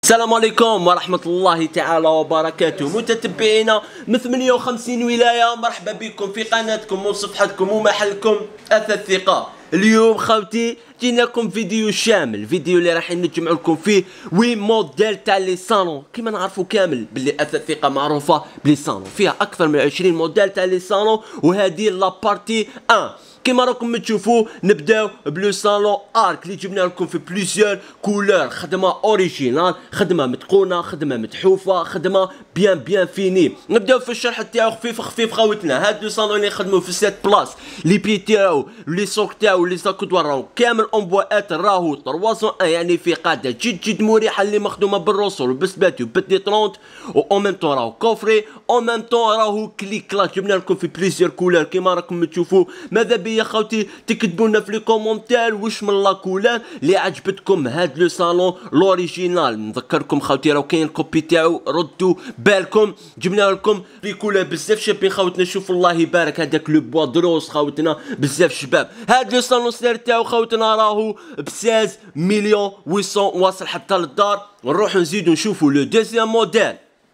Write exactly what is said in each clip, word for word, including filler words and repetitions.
السلام عليكم ورحمة الله تعالى وبركاته متتبعينا من ثمانية وخمسين ولاية، مرحبا بكم في قناتكم وصفحتكم ومحلكم أثاث ثقة. اليوم خوتي جيناكم فيديو شامل، فيديو اللي راح نجمع لكم فيه وي موديل تاع لي صالون. كيما نعرفوا كامل باللي أثاث ثقة معروفة بلي صالون، فيها أكثر من عشرين موديل تاع لي صالون، وهذه لابارتي واحد. كيما راكم تشوفوا نبداو بلو صالون ارك اللي جبنا لكم في بليزيور كولور، خدمه اوريجينال، خدمه متقونه، خدمه متحوفه، خدمه بيان بيان فيني. نبداو في الشرح تاعو خفيف خفيف خوتنا. هاد لو صالون اللي يخدموا في سيت بلاص، لي بي تاعو لي سوق تاعو لي زاكودوار راهو كامل اونبوات، راهو ثلاثمية يعني في قاعده جد جد مريحه اللي مخدومه بالروسول وبالسباتي وبالدي ثلاثين، و اون ميم طون راهو كوفري، اون ميم طون راهو كليك كلاك. جبنا لكم في بليزيور كولور كيما راكم تشوفوا. ماذا بيا خوتي تكتبوا لنا في لي كومونتير واش من لا كولور اللي عجبتكم هاد لو صالون لوريجينال. نذكركم خوتي راهو كاين الكوبي تاعو، ردوا بالكم. جبنا لكم لي كولور بزاف شابين خوتنا. شوفوا الله يبارك هذاك لو بوا دروس خوتنا بزاف شباب. هاد لو صالون سير تاعو خوتنا راهو ب ستة عشر مليون وثمانمية واصل حتى للدار. نروحو نزيدو نشوفو لو دوزيام موديل.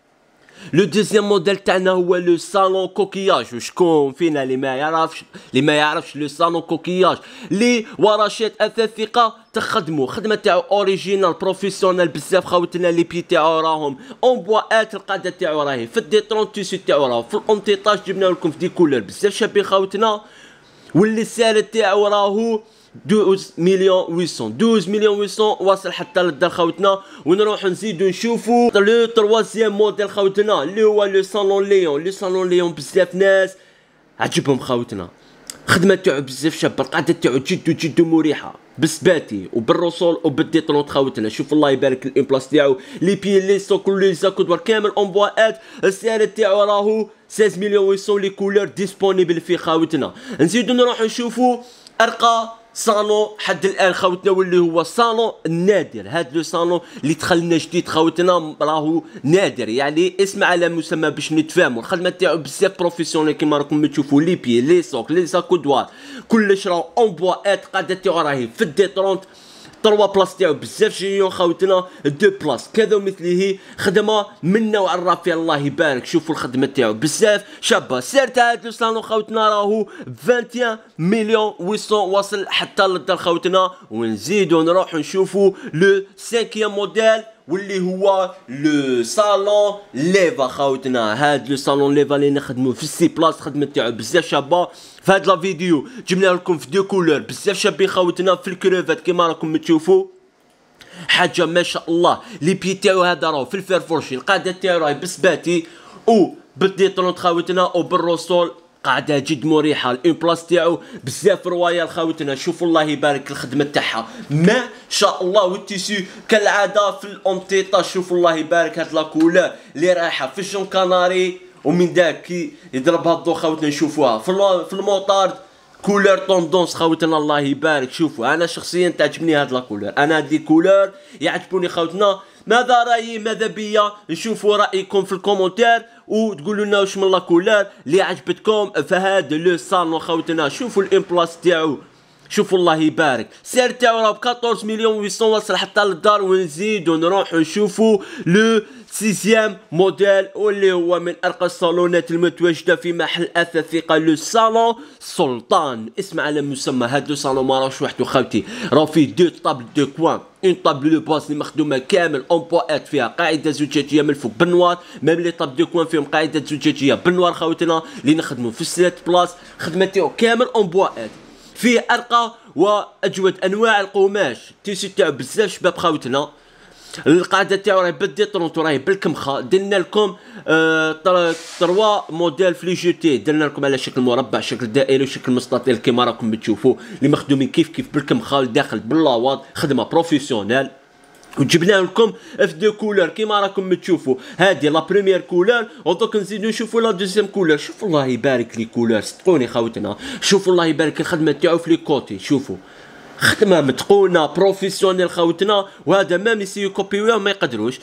لو دوزيام موديل تاعنا هو لو صالون كوكياج. وشكون فينا اللي ما يعرفش اللي ما يعرفش لو صالون كوكياج اللي ورشات اثاث ثقه تخدموا خدمه تاعو اوريجينال بروفيسيونيل بزاف خوتنا. لي بي تاعو راهم اون بواات، القاعده تاعو راهي في دي ثلاثين، تيسو تاعو راهو في الاونتيطاج. جبنا لكم في دي كولور بزاف شابين خوتنا، واللي السعر تاعو راهو اثنا عشر مليون وثمانمية، اثنا عشر مليون وثمانمية واصل حتى للدار خوتنا. ونروحو نزيدو نشوفو لو تروازيام موديل خوتنا اللي هو لو صالون ليون. لو صالون ليون بزاف ناس عجبهم خوتنا، خدمة تاعو بزاف شابة، القعدة تاعو جد جد مريحة بالسباتي وبالروسول وبالدي ثلاثين خوتنا. شوف الله يبارك الامبلاس تاعو، لي بي لي سوكل لي زاكودوار كامل اون بواات. السعر تاعو راهو ستة مليون وثمانمية، لي كولور ديسپونيبل فيه خوتنا. نزيدو نروحو نشوفو ارقى صالون حد الان خوتنا، واللي هو صالون النادر. هاد لو صالون اللي دخلنا جديد خوتنا راهو نادر، يعني اسم على مسمى باش نتفاهموا. الخدمه تاعو بزاف بروفيسيونيل كيما راكم تشوفوا، لي بي لي سوق لي زاكودوار كلش راهو اون بواات. قاعده تاعو راهي في دي ثلاثين، تروا بلاص تاعو بزاف جيون خوتنا، دو بلاص كذا مثله. خدمه من نوع الرافع الله يبارك. شوفوا الخدمه تاعو بزاف شابه. السعر تاع هاد لو صالون خوتنا راهو واحد وعشرين مليون وثمانمية واصل حتى للدار خوتنا. ونزيدو نروحو نشوفوا لو خامس موديل واللي هو لو صالون ليفا خوتنا. هاد لو صالون ليفا اللي نخدمو في السي بلاص، خدمه تاعو بزاف شابه. في هاد لا فيديو جبنا لكم في دو كولور بزاف شابين خوتنا في الكروفات كيما راكم تشوفوا، حاجه ما شاء الله. لي بي تاعو هذا راهو في الفيرفورشي، القاعده تاعو راهي بسباتي و بالدي ثلاثين خوتنا وبالروسول، قاعده جد مريحه. الان بلاص تاعو بزاف روايال خوتنا. شوفوا الله يبارك الخدمه تاعها ما شاء الله، والتيسو كالعاده في الاونتيطاج. شوفوا الله يبارك هاد لا كولور اللي رايحه في الجون كاناري، ومن داك كي يضربها الضو خوتنا نشوفوها في في الموطارد كولور طوندونس خوتنا الله يبارك. شوفوا انا شخصيا تعجبني هاد لا كولور، انا هاد لي كولور يعجبوني خوتنا. ماذا رايي ماذا بيا نشوفوا رايكم في الكومنتير وتقولوا لنا واش من لا كولور اللي عجبتكم في هاد لو صالون خوتنا. شوفوا الامبلاس تاعو، شوفوا الله يبارك. السعر تاعو راه ب أربعطاش مليون وثمانمية واصل حتى للدار. ونزيدو نروحو نشوفوا لو سيزيام موديل واللي هو من ارقى الصالونات المتواجده في محل اثاث ثقه، لو صالون سلطان. اسم على مسمى. هاد لو صالون ما راهوش وحدو خوتي، راه فيه دو طابل دو كوان، اون طابل لو باس اللي مخدومه كامل اون بواات، فيها قاعده زجاجيه من الفوق بالنوار. ميم لي طاب دو كوان فيهم قاعده زجاجيه بالنوار خوتنا اللي نخدمو في السيت بلاص. خدمه تاعو كامل اون بواات، فيه ارقى واجود انواع القماش. التيشيرت تاعو بزاف شباب خوتنا. القاعده تاعو راهي بالدي ثلاثين، راهي بالكمخه. درنا لكم آه تروا موديل في لي جوتي، درنا لكم على شكل مربع، شكل دائري وشكل مستطيل كيما راكم تشوفوا، اللي مخدومين كيف كيف بالكمخه لداخل باللاواط، خدمه بروفيسيونيل. وجبنا لكم في دو كولور كيما راكم تشوفوا. هذه لا بريمير كولور، ودوك نزيدو نشوفوا لا دوزيام كولور. شوفوا الله يبارك لي كولور، صدقوني خوتنا. شوفوا الله يبارك الخدمه تاعو في لي كوتي. شوفوا خدمه متقونه بروفيسيونيل خوتنا، وهذا مام يسيو كوبيوها ما يقدروش.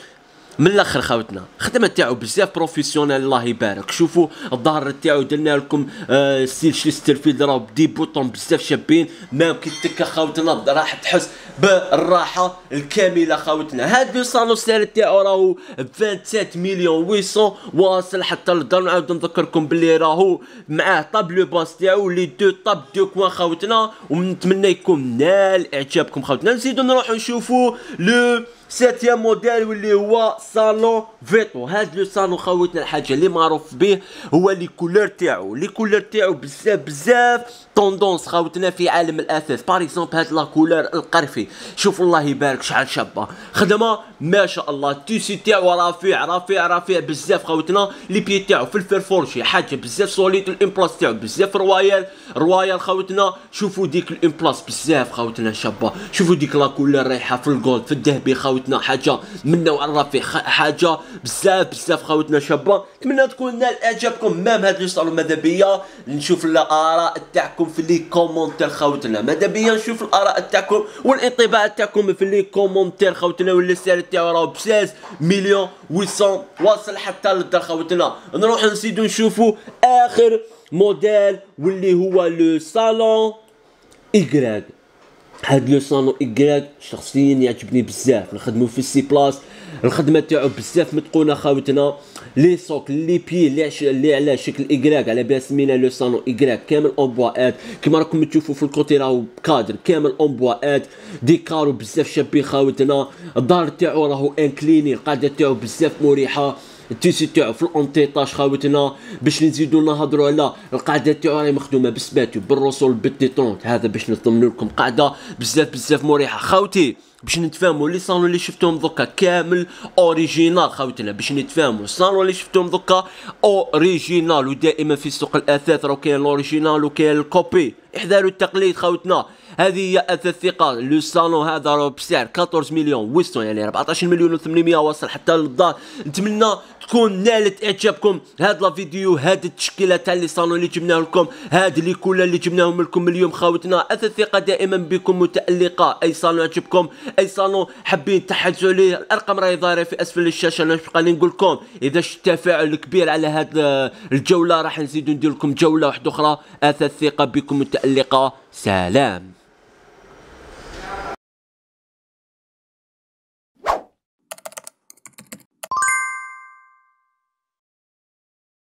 من الاخر خوتنا الخدمه تاعو بزاف بروفيسيونيل الله يبارك. شوفوا الظهر تاعو درنا لكم آه ستيل شيسترفيلد راه بدي بوطون بزاف شابين، مام كي تكا خوتنا راح تحس بالراحه الكامله خوتنا. هاد لو صالون سعر تاعو راهو سبعة وعشرين مليون ومئتين واصل حتى للدار. نعاود نذكركم باللي راهو معاه طاب لو باس تاعو لي دو طاب دو كوان خوتنا، ونتمنى يكون نال اعجابكم خوتنا. نزيدو نروحو نشوفو لو ساتيام موديل واللي هو صالون فيتو. هاد لو صالون خوتنا الحاجه اللي معروف به هو لي كولور تاعو، لي كولور تاعو بزاف بزاف طوندونس خوتنا في عالم الاثاث. باغ اكزومبل هاد لا كولور القرفي، شوفوا الله يبارك شحال شابه، خدمه ما شاء الله. التيسي تاعو رفيع رفيع رفيع بزاف خوتنا. لي بي تاعو في الفرفورشي حاجه بزاف سوليد، الامبلاس تاعو بزاف روايال روايال خوتنا. شوفوا ديك الامبلاس بزاف خوتنا شابه، شوفوا ديك لا كولور رايحه في الجولد في الذهبي خوتنا، حاجه من نوع الرفيع، حاجه بزاف بزاف خوتنا شابه. نتمنى تكون نال اعجابكم. مام هاد لي صالون ماذا بيا نشوف الاراء تاعكم في لي كومونتير خوتنا، ماذا بيا نشوف الاراء تاعكم والانطباع تاعكم في لي كومونتير خوتنا. واللي السعر تاعو راهو ب ستة مليون ومئتين واصل حتى للدار خوتنا. نروح نزيدو نشوفو اخر موديل واللي هو لو صالون إيكغيك. هاد لو صالون إيكغيك شخصيا يعجبني بزاف، نخدمو في سي بلاس، الخدمه تاعو بزاف متقونه خوتنا. لي سوك لي بي اللي عش... اللي على شكل إيكغيك على بها سمينا لو صالون إيكغيك، كامل اونبواات كيما راكم تشوفوا في الكوتي راهو كادر كامل اونبواات، ديكارو بزاف شابين خوتنا. الدار تاعو راهو انكليني، القاعده تاعو بزاف مريحه. التيسي تاعو في الانتيطاج خوتنا. باش نزيدو نهضرو على القاعده تاعو راهي مخدومه بالسباتو بالرسول بالديتونت، هذا باش نطمنو لكم قاعده بزاف بزاف مريحه خوتي. باش نتفاهموا لي صالون اللي شفتهم دوكا كامل اوريجينال خوتنا، باش نتفاهموا الصالون اللي شفتهم دوكا اوريجينال. ودائما في سوق الاثاث راه كاين الاوريجينال وكاين الكوبي، احذروا التقليد خوتنا. هذه هي اثاث ثقه. لو صالون هذا راه بسعر أربعطاش مليون ومئتين يعني أربعطاش مليون وثمانمائة واصل حتى للدار. نتمنى تكون نالت اعجابكم هاد لا فيديو، هاد التشكيله تاع لي صالون اللي جبناه لكم، هاد لي كولا اللي جبناهم لكم اليوم خوتنا. اثاث ثقه دائما بكم متالقه. اي صالون عجبكم، اي صالون حابين تحجزوا عليه، الارقام راهي ظاهره في اسفل الشاشه. انا نبقى نقول لكم اذا شفت تفاعل كبير على هاد الجوله راح نزيدو ندير لكم جوله واحده اخرى. اثاث ثقه بكم متالقه. سلام.